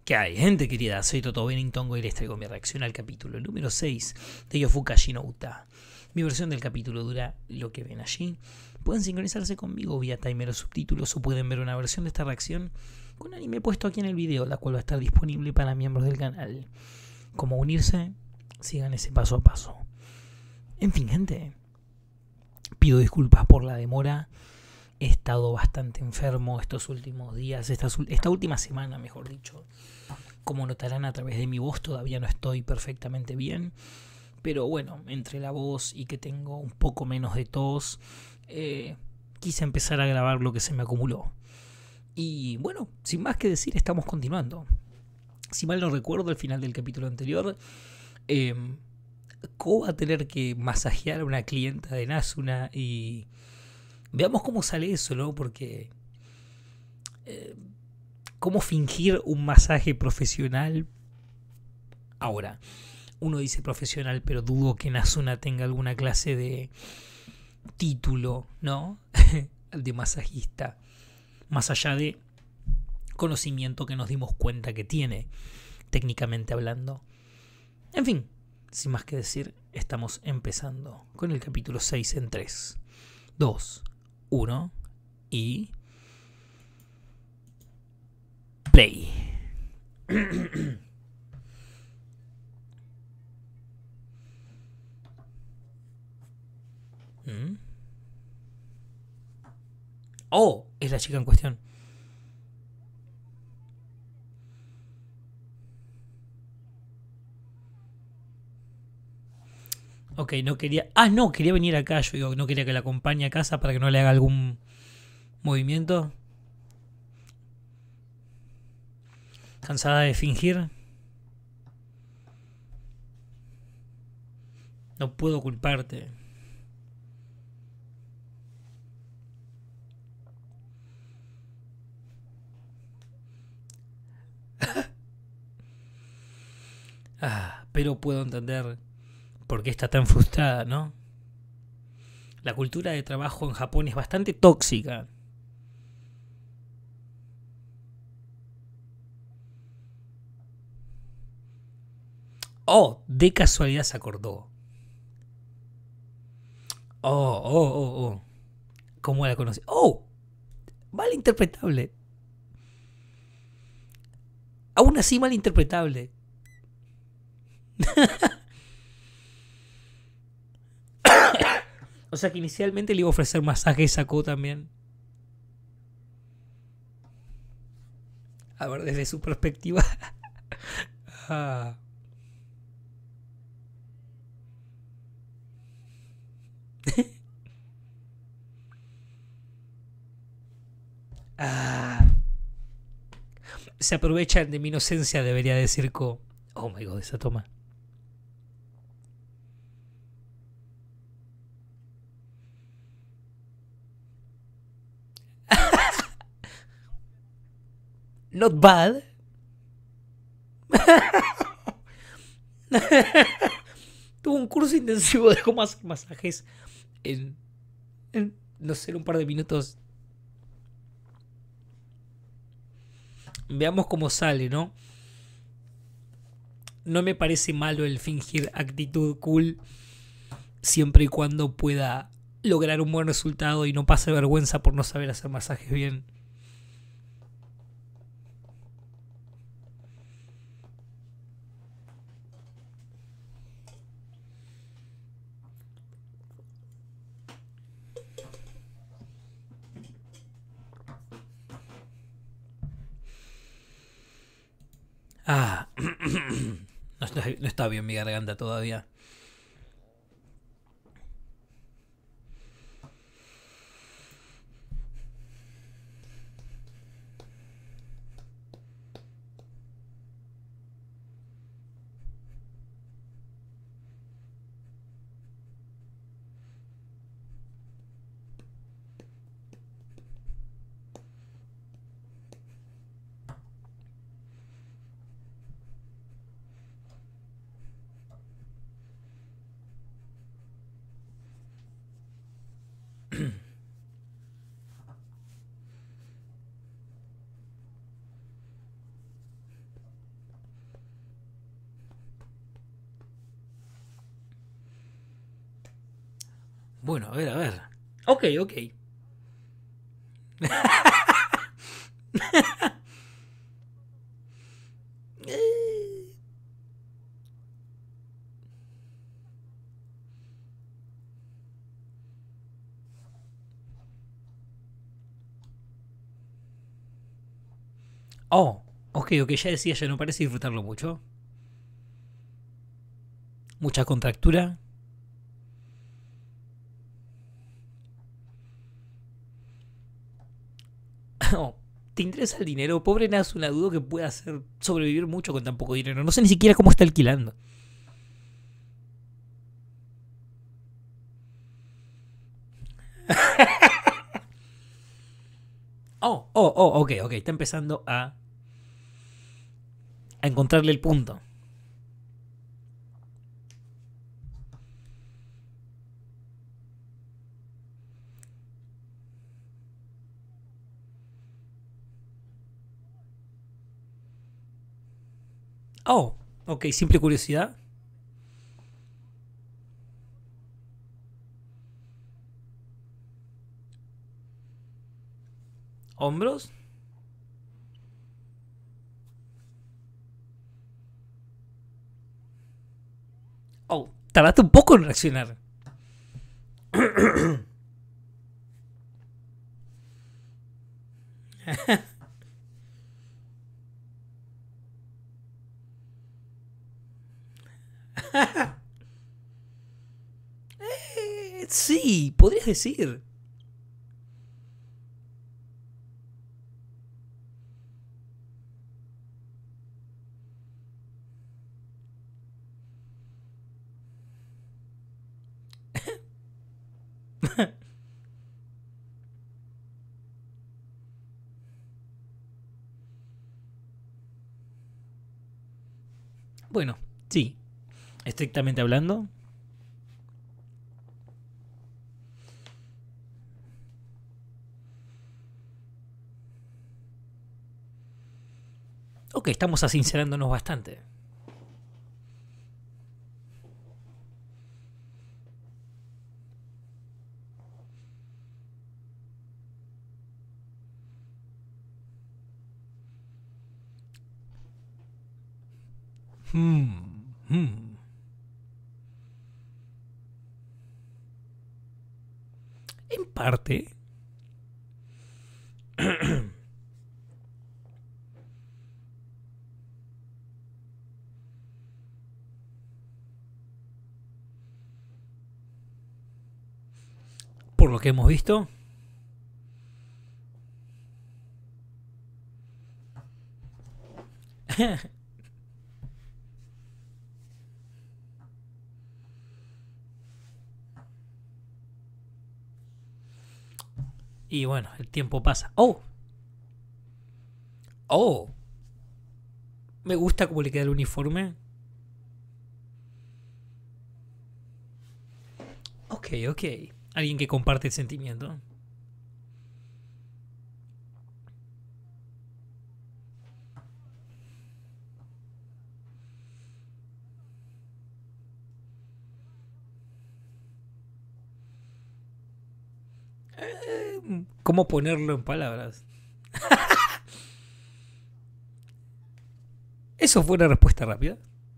¿Qué hay, gente querida? Soy Toto Bennington y les traigo mi reacción al capítulo número 6 de Yofuka Shinouta. Mi versión del capítulo dura lo que ven allí. Pueden sincronizarse conmigo vía timer o subtítulos o pueden ver una versión de esta reacción con anime puesto aquí en el video, la cual va a estar disponible para miembros del canal. Como unirse, sigan ese paso a paso. En fin, gente, pido disculpas por la demora. He estado bastante enfermo estos últimos días, esta última semana, mejor dicho. Como notarán a través de mi voz, todavía no estoy perfectamente bien. Pero bueno, entre la voz y que tengo un poco menos de tos, quise empezar a grabar lo que se me acumuló. Y bueno, sin más que decir, estamos continuando. Si mal no recuerdo, al final del capítulo anterior, Ko va a tener que masajear a una clienta de Nazuna y veamos cómo sale eso, ¿no? Porque cómo fingir un masaje profesional. Ahora, uno dice profesional, pero dudo que Nazuna tenga alguna clase de título, ¿no? De masajista. Más allá de conocimiento que nos dimos cuenta que tiene, técnicamente hablando. En fin, sin más que decir, estamos empezando con el capítulo 6 en 3, 2, 1 y... play. ¿Mm? Oh, es la chica en cuestión. Ok, no quería... Ah, no, quería venir acá. Yo digo, no quería que la acompañe a casa para que no le haga algún movimiento. Cansada de fingir. No puedo culparte. Ah, pero puedo entender por qué está tan frustrada, ¿no? La cultura de trabajo en Japón es bastante tóxica. Oh, de casualidad se acordó. Oh. ¿Cómo la conocí? Oh, malinterpretable. Aún así malinterpretable. O sea que inicialmente le iba a ofrecer masajes a Ko también. A ver, desde su perspectiva. Ah. Ah. Se aprovechan de mi inocencia, debería decir Ko. Oh my god, esa toma. Not bad. Tuvo un curso intensivo de cómo hacer masajes en no sé, un par de minutos. Veamos cómo sale, ¿no? No me parece malo el fingir actitud cool siempre y cuando pueda lograr un buen resultado y no pase vergüenza por no saber hacer masajes bien. Ah, no está bien mi garganta todavía. Bueno, a ver, a ver. Ok, ok. Oh, ok, ok, ya decía, ya no parece disfrutarlo mucho. Mucha contractura. Oh, ¿te interesa el dinero? Pobre Nasu, una duda que puede hacer sobrevivir mucho con tan poco dinero. No sé ni siquiera cómo está alquilando. Oh, oh, oh, ok, ok. Está empezando a encontrarle el punto. Oh, ok, simple curiosidad. Hombros. Oh, tardaste un poco en reaccionar. Sí, podrías decir. Bueno, sí, estrictamente hablando. Ok, estamos asincerándonos bastante. Hmm, hmm. En parte. Por lo que hemos visto. Y bueno, el tiempo pasa. Oh, oh. Me gusta cómo le queda el uniforme. Ok, ok. Alguien que comparte el sentimiento. ¿Cómo ponerlo en palabras? Eso fue una respuesta rápida.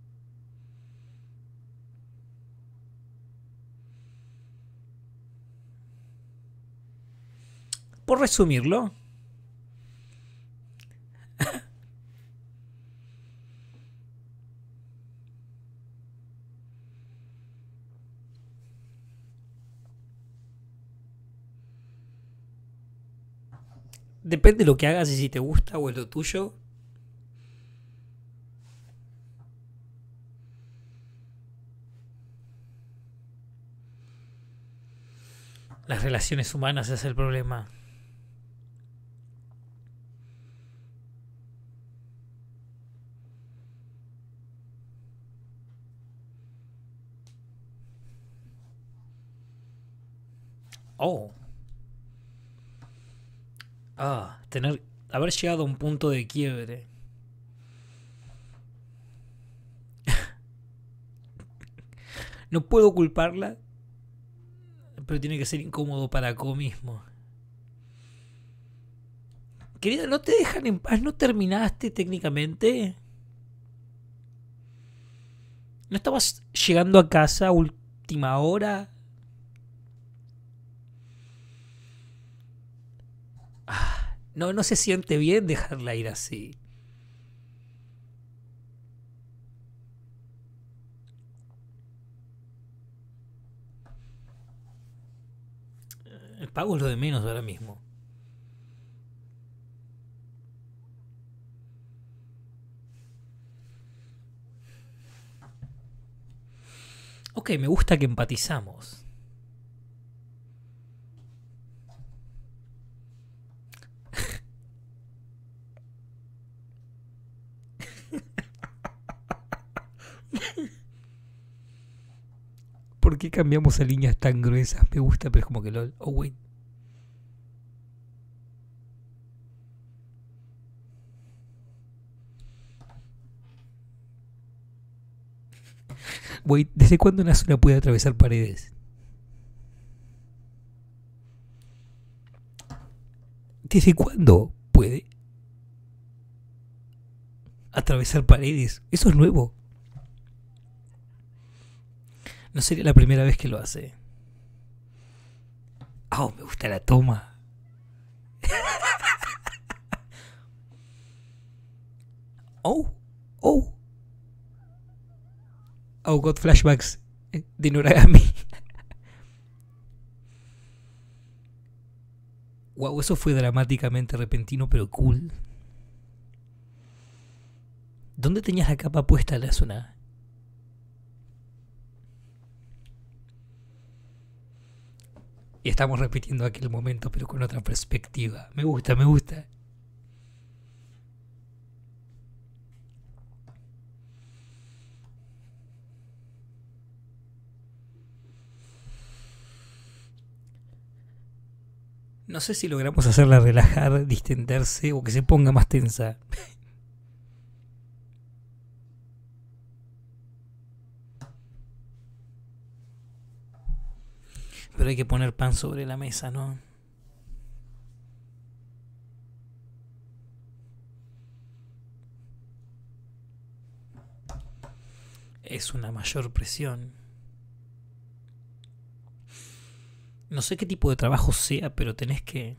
Por resumirlo, depende de lo que hagas y si te gusta o es lo tuyo. Las relaciones humanas es el problema. Oh. Haber llegado a un punto de quiebre. No puedo culparla, Pero tiene que ser incómodo para vos mismo. Querida, ¿no te dejan en paz? ¿No terminaste técnicamente? ¿No estabas llegando a casa a última hora? No, no se siente bien dejarla ir así. El pago es lo de menos ahora mismo. Ok, me gusta que empatizamos. ¿Por qué cambiamos a líneas tan gruesas? Me gusta, pero es como que lo... Oh, wait. Wait, ¿desde cuándo una zona puede atravesar paredes? ¿Desde cuándo puede atravesar paredes? Eso es nuevo. No sería la primera vez que lo hace. Oh, me gusta la toma. Oh, oh. Oh, got flashbacks de Noragami. Wow, eso fue dramáticamente repentino, pero cool. ¿Dónde tenías la capa puesta en la zona? Y estamos repitiendo aquel momento, pero con otra perspectiva. Me gusta, me gusta. No sé si logramos hacerla relajar, distenderse o que se ponga más tensa. Pero hay que poner pan sobre la mesa, ¿no? Es una mayor presión. No sé qué tipo de trabajo sea, pero tenés que...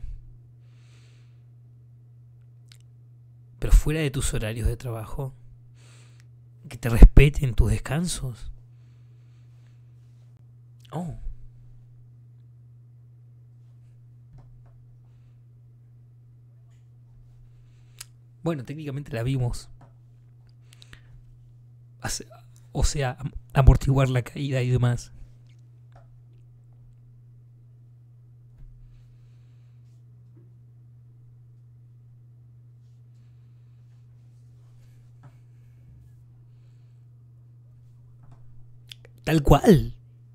Pero fuera de tus horarios de trabajo, que te respeten tus descansos. Oh. Bueno, técnicamente la vimos. O sea, amortiguar la caída y demás. Tal cual.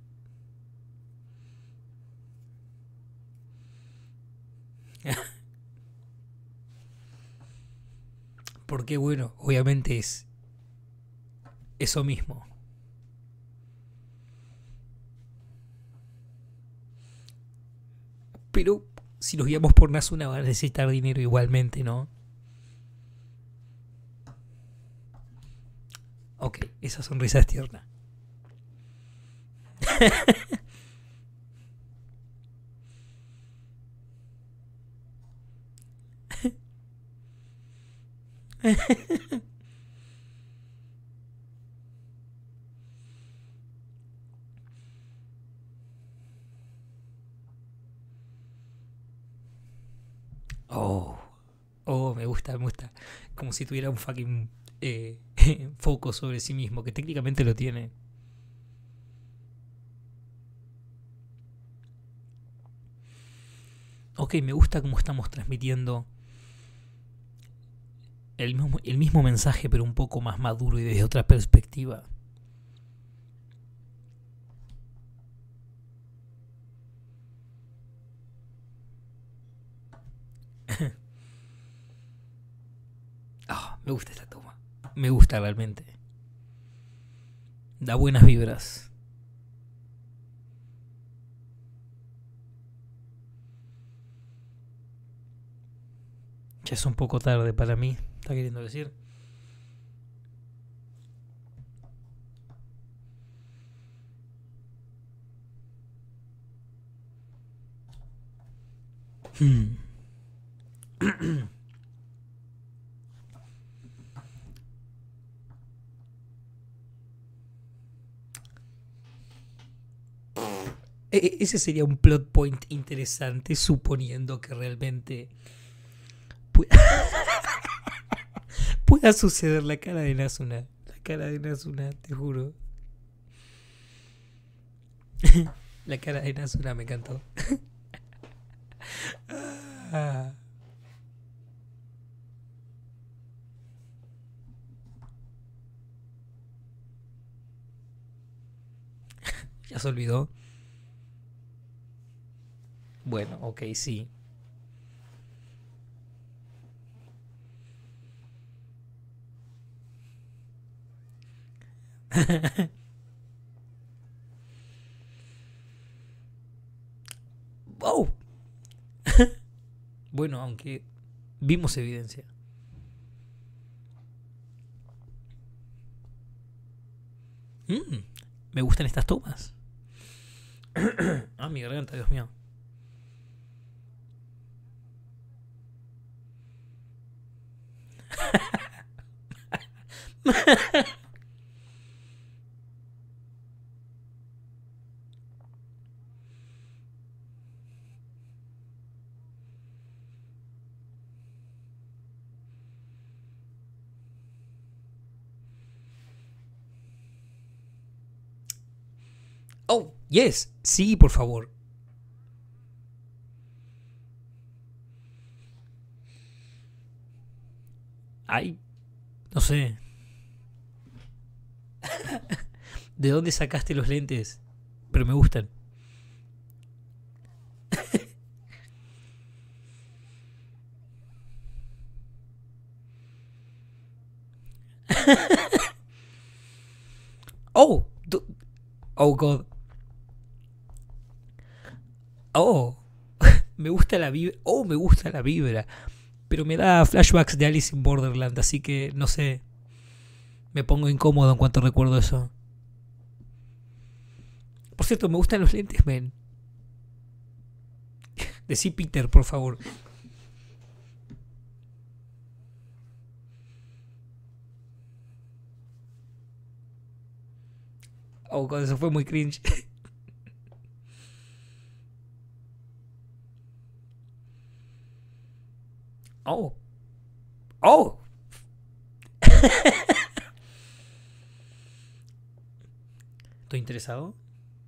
Porque bueno, obviamente es eso mismo. Pero si nos guiamos por Nazuna va a necesitar dinero igualmente, ¿no? Ok, esa sonrisa es tierna. Oh, oh, me gusta, me gusta. Como si tuviera un fucking foco sobre sí mismo, que técnicamente lo tiene. Ok, me gusta cómo estamos transmitiendo el mismo mensaje, pero un poco más maduro y desde otra perspectiva. Oh, me gusta esta toma. Me gusta realmente. Da buenas vibras. Ya es un poco tarde para mí, ¿está queriendo decir? Ese sería un plot point interesante, suponiendo que realmente pueda, pueda suceder la cara de Nazuna. La cara de Nazuna, te juro. La cara de Nazuna me encantó. Ah, ya se olvidó. Bueno, ok, sí. Oh. Bueno, aunque vimos evidencia. Me gustan estas tomas. Ah, mi garganta, Dios mío. Oh, yes. Sí, por favor. Ay, no sé. ¿De dónde sacaste los lentes? Pero me gustan. Oh, oh God. Oh, me gusta la vibra. Oh, me gusta la vibra. Pero me da flashbacks de Alice in Borderland, así que no sé. Me pongo incómodo en cuanto recuerdo eso. Por cierto, me gustan los lentes, men. Decí Peter, por favor. Oh, God, eso fue muy cringe. Oh. Oh. ¿Estoy interesado?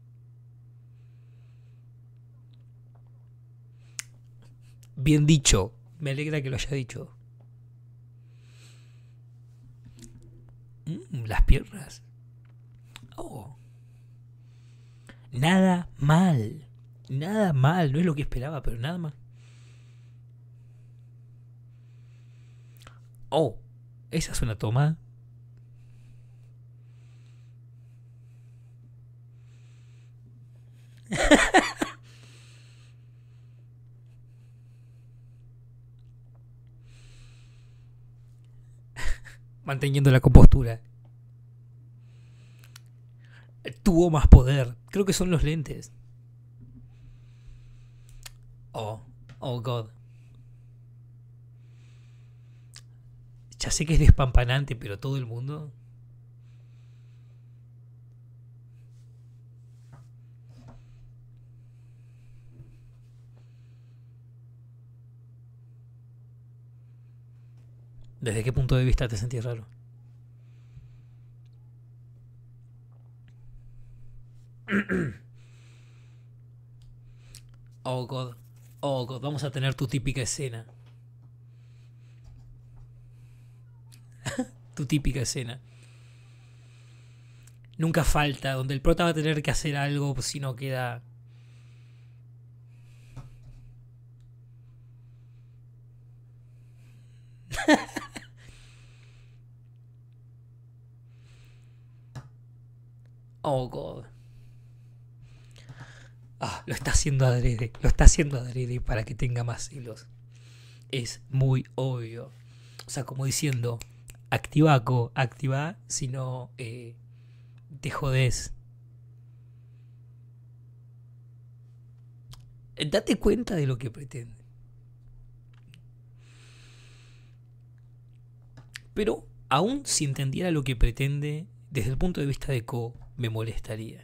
Bien dicho. Me alegra que lo haya dicho. Las piernas. Oh. Nada mal. Nada mal. No es lo que esperaba, pero nada mal. Oh. Esa es una toma. Manteniendo la compostura. Tuvo más poder. Creo que son los lentes. Oh. Oh, God. Ya sé que es despampanante, pero todo el mundo. ¿Desde qué punto de vista te sentís raro? Oh, God. Oh, God. Vamos a tener tu típica escena. Tu típica escena. Nunca falta, donde el prota va a tener que hacer algo si no queda. Oh, God. Ah, lo está haciendo adrede. Lo está haciendo adrede para que tenga más hilos. Es muy obvio. O sea, como diciendo, activaco, activa, si no te jodés. Date cuenta de lo que pretende. Pero aún si entendiera lo que pretende, desde el punto de vista de Ko, me molestaría.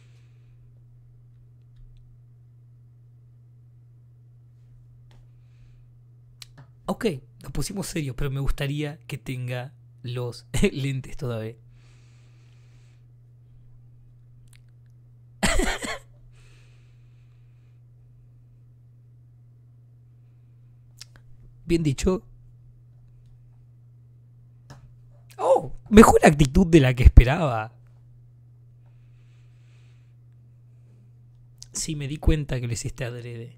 Ok, nos pusimos serios, pero me gustaría que tenga los lentes todavía. Bien dicho. Oh, mejor actitud de la que esperaba. Sí, me di cuenta que lo hiciste adrede.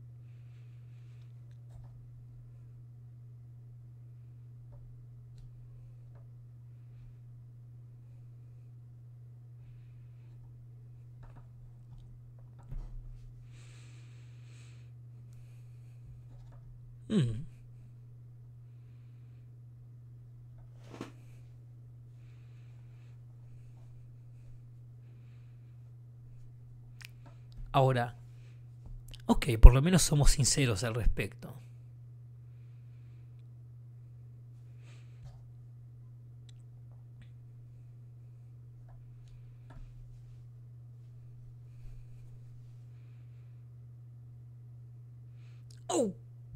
Mm. Ahora, ok, por lo menos somos sinceros al respecto. Oh.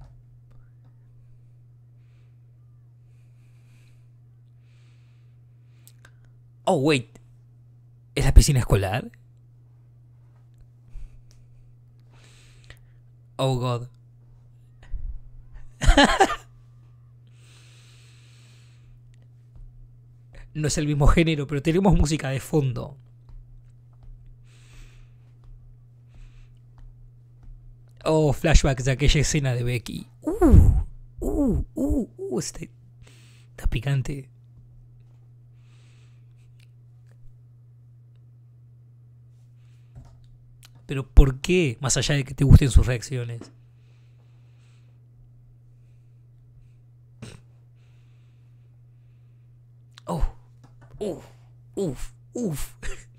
Oh, wait. ¿Es la piscina escolar? Oh, God. No es el mismo género, pero tenemos música de fondo. Oh, flashbacks de aquella escena de Becky. Está picante. Pero ¿por qué? Más allá de que te gusten sus reacciones. Oh, uf.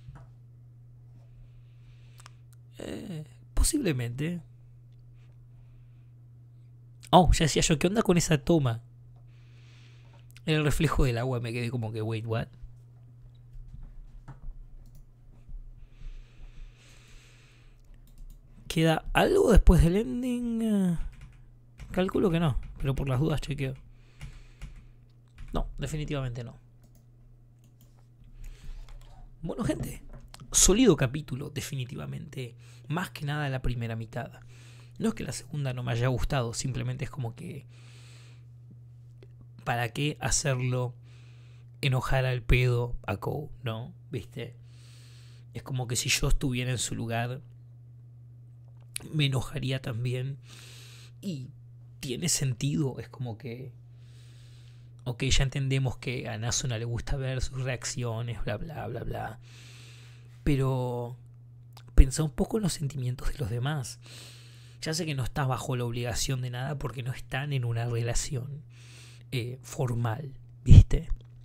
Posiblemente. Oh, ya decía yo, ¿qué onda con esa toma? En el reflejo del agua me quedé como que, wait, what? ¿Queda algo después del ending? Calculo que no, pero por las dudas chequeo. No, definitivamente no. Bueno, gente, sólido capítulo, definitivamente. Más que nada la primera mitad. No es que la segunda no me haya gustado, simplemente es como que... ¿Para qué hacerlo enojar al pedo a Ko, no? ¿Viste? Es como que si yo estuviera en su lugar, me enojaría también. Y tiene sentido, es como que... Ok, ya entendemos que a Nasuna le gusta ver sus reacciones, bla, bla, bla, bla. Pero pensá un poco en los sentimientos de los demás. Ya sé que no estás bajo la obligación de nada porque no están en una relación formal, ¿viste?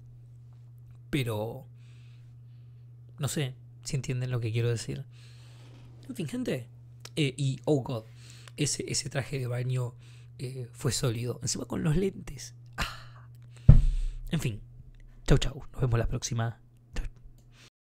Pero no sé si entienden lo que quiero decir. En fin, gente. Y, oh God, ese traje de baño fue sólido. Encima con los lentes. En fin, chau chau, nos vemos la próxima.